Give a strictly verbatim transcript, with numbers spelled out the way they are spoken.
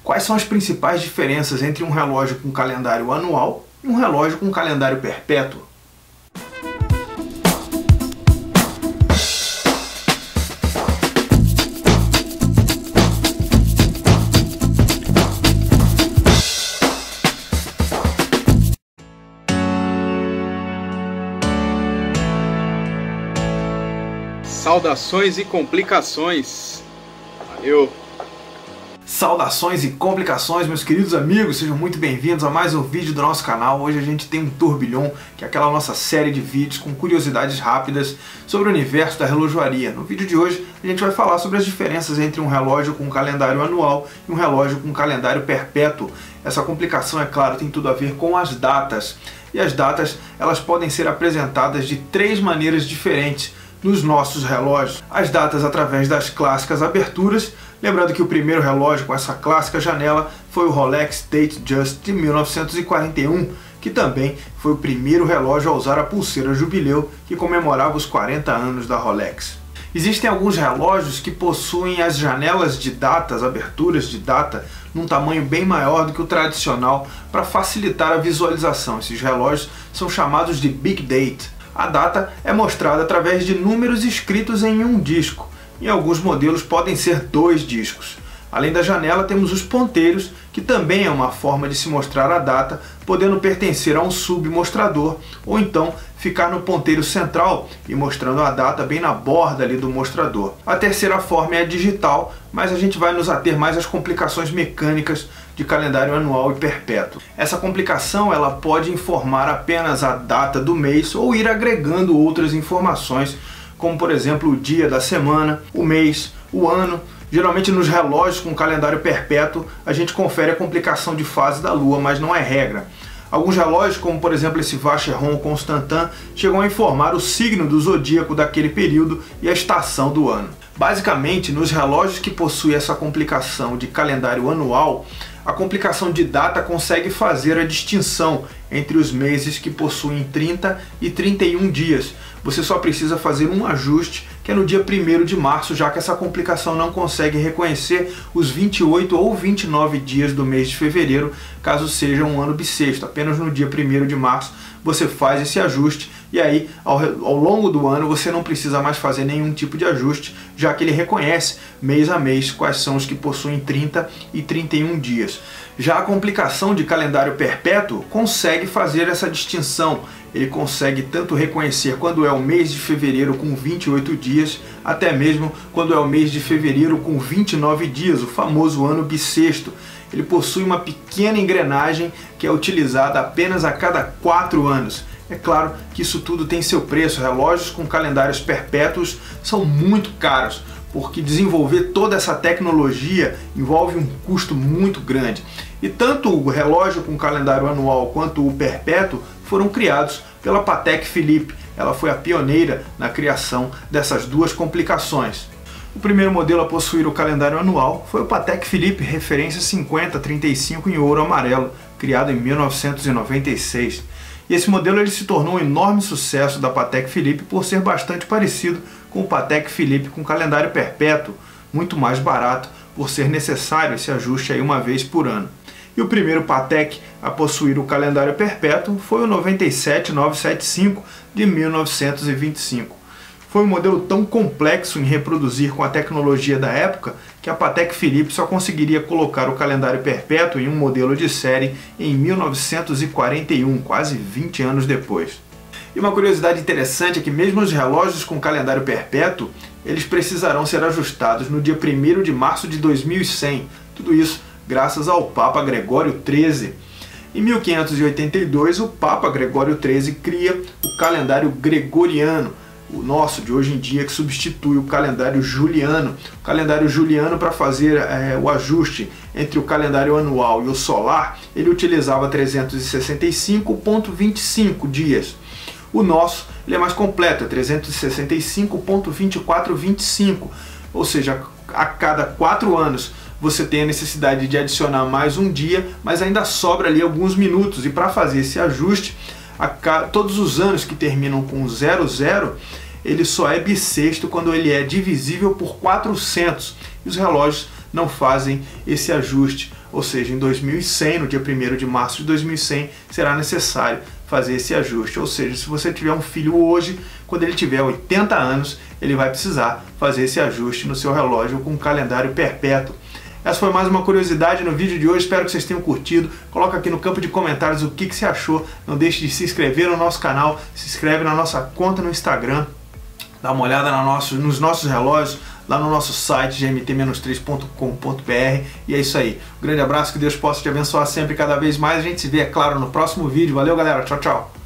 Quais são as principais diferenças entre um relógio com calendário anual e um relógio com calendário perpétuo? Saudações e complicações. Valeu! Saudações e complicações, meus queridos amigos, sejam muito bem-vindos a mais um vídeo do nosso canal. Hoje a gente tem um turbilhão, que é aquela nossa série de vídeos com curiosidades rápidas sobre o universo da relojoaria. No vídeo de hoje a gente vai falar sobre as diferenças entre um relógio com calendário anual e um relógio com calendário perpétuo. Essa complicação, é claro, tem tudo a ver com as datas. E as datas, elas podem ser apresentadas de três maneiras diferentes nos nossos relógios. As datas através das clássicas aberturas, lembrando que o primeiro relógio com essa clássica janela foi o Rolex Datejust de mil novecentos e quarenta e um, que também foi o primeiro relógio a usar a pulseira Jubileu, que comemorava os quarenta anos da Rolex. Existem alguns relógios que possuem as janelas de data, as aberturas de data, num tamanho bem maior do que o tradicional para facilitar a visualização. Esses relógios são chamados de Big Date. A data é mostrada através de números escritos em um disco. Em alguns modelos podem ser dois discos. Além da janela, temos os ponteiros, que também é uma forma de se mostrar a data, podendo pertencer a um submostrador, ou então ficar no ponteiro central e mostrando a data bem na borda ali do mostrador. A terceira forma é a digital, mas a gente vai nos ater mais às complicações mecânicas de calendário anual e perpétuo. Essa complicação ela pode informar apenas a data do mês ou ir agregando outras informações, como por exemplo o dia da semana, o mês, o ano. Geralmente nos relógios com calendário perpétuo a gente confere a complicação de fase da lua, mas não é regra. Alguns relógios, como por exemplo esse Vacheron Constantin, chegam a informar o signo do zodíaco daquele período e a estação do ano. Basicamente, nos relógios que possuem essa complicação de calendário anual, a complicação de data consegue fazer a distinção entre os meses que possuem trinta e trinta e um dias. Você só precisa fazer um ajuste, que é no dia primeiro de março, já que essa complicação não consegue reconhecer os vinte e oito ou vinte e nove dias do mês de fevereiro, caso seja um ano bissexto. Apenas no dia primeiro de março você faz esse ajuste e aí ao, ao longo do ano você não precisa mais fazer nenhum tipo de ajuste, já que ele reconhece mês a mês quais são os que possuem trinta e trinta e um dias. Já a complicação de calendário perpétuo consegue fazer essa distinção. Ele consegue tanto reconhecer quando é o mês de fevereiro com vinte e oito dias, até mesmo quando é o mês de fevereiro com vinte e nove dias, o famoso ano bissexto. Ele possui uma pequena engrenagem que é utilizada apenas a cada quatro anos. É claro que isso tudo tem seu preço. Relógios com calendários perpétuos são muito caros, porque desenvolver toda essa tecnologia envolve um custo muito grande. E tanto o relógio com calendário anual quanto o perpétuo foram criados pela Patek Philippe. Ela foi a pioneira na criação dessas duas complicações. O primeiro modelo a possuir o calendário anual foi o Patek Philippe referência cinquenta trinta e cinco em ouro amarelo, criado em mil novecentos e noventa e seis. E esse modelo ele se tornou um enorme sucesso da Patek Philippe por ser bastante parecido com o Patek Philippe com calendário perpétuo, muito mais barato por ser necessário esse ajuste aí uma vez por ano. E o primeiro Patek a possuir o calendário perpétuo foi o noventa e sete novecentos e setenta e cinco de mil novecentos e vinte e cinco. Foi um modelo tão complexo em reproduzir com a tecnologia da época que a Patek Philippe só conseguiria colocar o calendário perpétuo em um modelo de série em mil novecentos e quarenta e um, quase vinte anos depois. E uma curiosidade interessante é que mesmo os relógios com calendário perpétuo, eles precisarão ser ajustados no dia primeiro de março de dois mil e cem. Tudo isso graças ao Papa Gregório treze. Em mil quinhentos e oitenta e dois, o Papa Gregório treze cria o calendário gregoriano, o nosso de hoje em dia, que substitui o calendário juliano. O calendário juliano, para fazer é, o ajuste entre o calendário anual e o solar, ele utilizava trezentos e sessenta e cinco vírgula vinte e cinco dias. O nosso ele é mais completo, é trezentos e sessenta e cinco vírgula vinte e quatro vinte e cinco, ou seja, a cada quatro anos você tem a necessidade de adicionar mais um dia, mas ainda sobra ali alguns minutos, e para fazer esse ajuste, a cada, todos os anos que terminam com zero zero, ele só é bissexto quando ele é divisível por quatrocentos, e os relógios não fazem esse ajuste, ou seja, em dois mil e cem, no dia primeiro de março de dois mil e cem, será necessário fazer esse ajuste, ou seja, se você tiver um filho hoje, quando ele tiver oitenta anos, ele vai precisar fazer esse ajuste no seu relógio com um calendário perpétuo. Essa foi mais uma curiosidade no vídeo de hoje, espero que vocês tenham curtido. Coloca aqui no campo de comentários o que, que você achou, não deixe de se inscrever no nosso canal, se inscreve na nossa conta no Instagram, dá uma olhada no nosso, nos nossos relógios, lá no nosso site, g m t menos três ponto com ponto b r, e é isso aí. Um grande abraço, que Deus possa te abençoar sempre e cada vez mais. A gente se vê, é claro, no próximo vídeo. Valeu, galera. Tchau, tchau.